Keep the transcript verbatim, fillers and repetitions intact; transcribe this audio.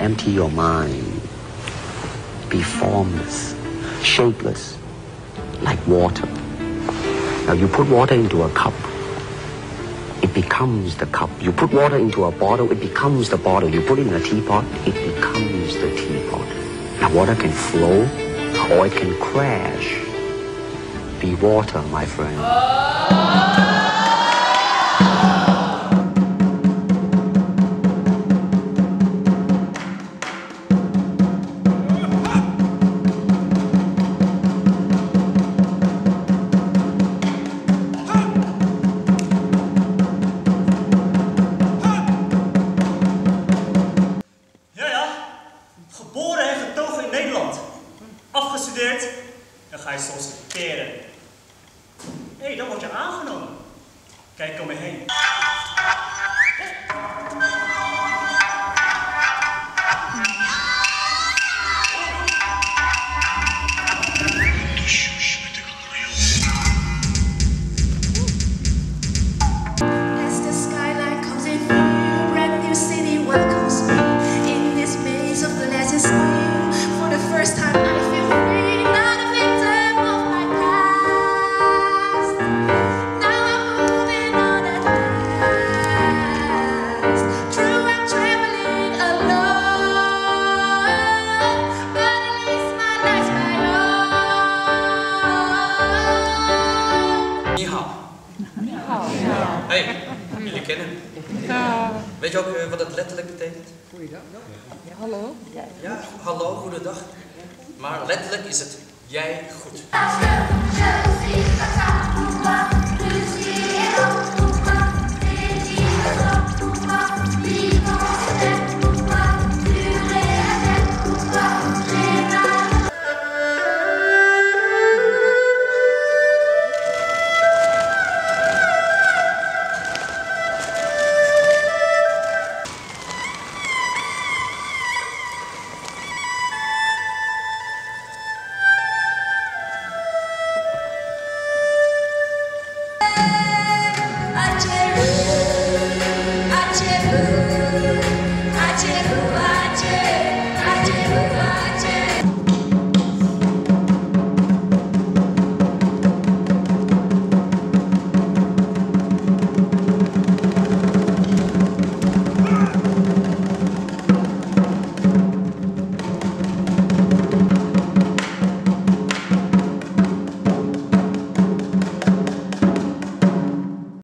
empty your mind. Be formless, shapeless, like water. Now you put water into a cup, it becomes the cup. You put water into a bottle, it becomes the bottle. You put it in a teapot, it becomes the teapot. Now water can flow or it can crash. Be water, my friend. Geboren en getogen in Nederland. Afgestudeerd, dan ga je solliciteren. Hé, hey, dan word je aangenomen. Kijk om me heen. Hey, jullie kennen. Ja. Weet je ook uh, wat het letterlijk betekent? Goeiedag. Ja, hallo. Ja, hallo, goedendag. Maar letterlijk is het jij goed. I